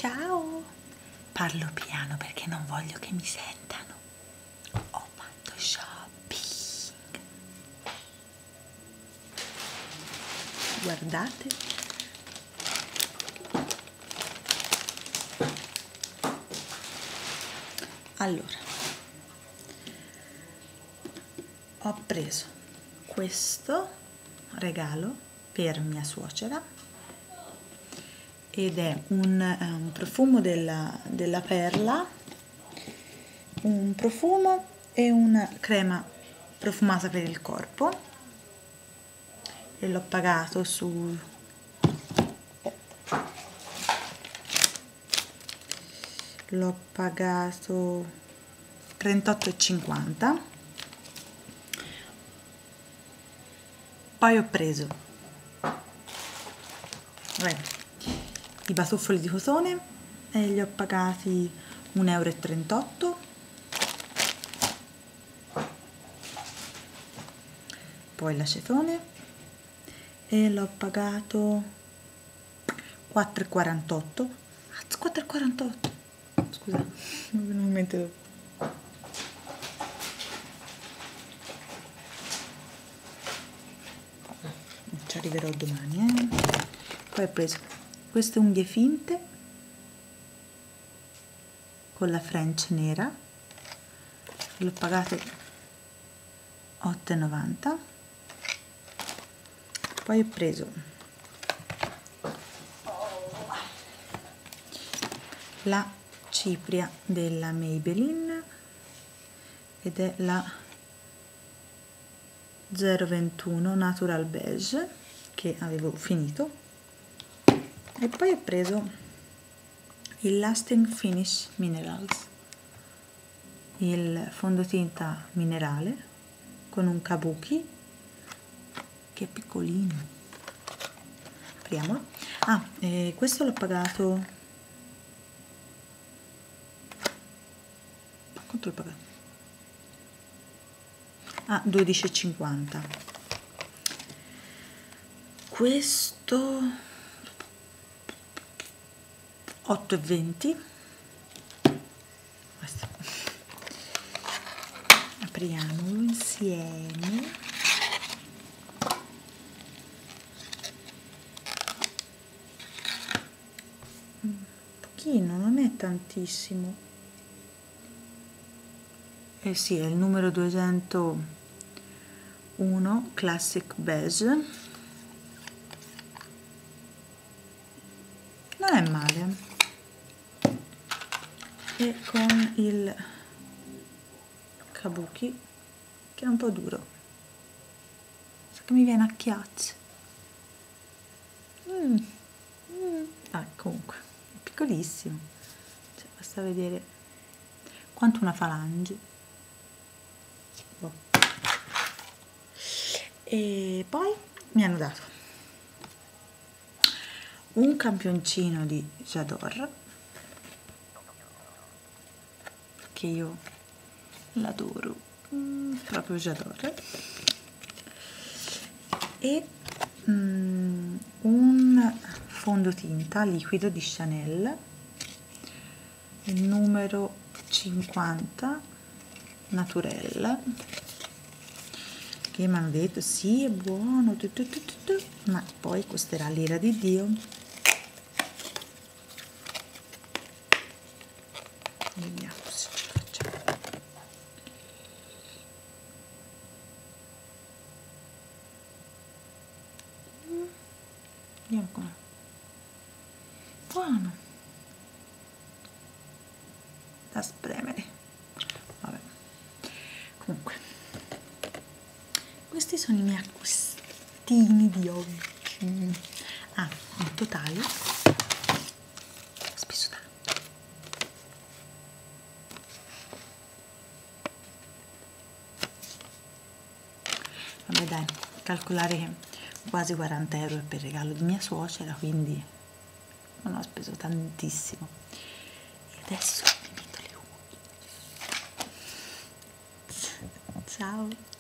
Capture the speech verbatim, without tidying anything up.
Ciao! Parlo piano perché non voglio che mi sentano. Ho fatto shopping. Guardate. Allora, ho preso questo regalo per mia suocera ed è un, un profumo della, della Perla, un profumo e una crema profumata per il corpo, e l'ho pagato su l'ho pagato trentotto e cinquanta. Poi ho preso beh, i batuffoli di cotone e li ho pagati un euro e trentotto. Poi l'acetone e l'ho pagato quattro e quarantotto. Ah, quattro e quarantotto. Scusa, non mi in mente dopo. Ci arriverò domani, eh. Poi ho preso queste unghie finte con la French nera, l'ho pagate otto e novanta. Poi ho preso la cipria della Maybelline ed è la zero ventuno Natural Beige, che avevo finito. E poi ho preso il Lasting Finish Minerals, il fondotinta minerale con un kabuki che è piccolino. Apriamolo. Ah, eh, questo l'ho pagato, quanto l'ho pagato? Ah, dodici e cinquanta. Questo otto e venti. Questo. Apriamolo insieme. Un pochino, non è tantissimo. Eh sì, è il numero duecentouno Classic Beige. Non è male. E con il kabuki, che è un po' duro, so che mi viene a chiazze. Mm. Mm. Ah, comunque è piccolissimo, cioè, basta vedere quanto una falange. Boh. E poi mi hanno dato un campioncino di J'adore, che io l'adoro, mm, proprio J'adore, e mm, un fondotinta liquido di Chanel, il numero cinquanta Naturelle, che mi hanno detto sì, è buono, tu, tu, tu, tu, tu, ma poi costerà l'ira di Dio. Vediamo se ce la facciamo. Vediamo com'è. Buono da spremere. Vabbè, comunque questi sono i miei acquistini di oggi. Ah, in totale ho speso tanto. Vabbè dai, calcolare che quasi quaranta euro per il regalo di mia suocera, quindi non ho speso tantissimo. E adesso mi metto le unghie. Ciao!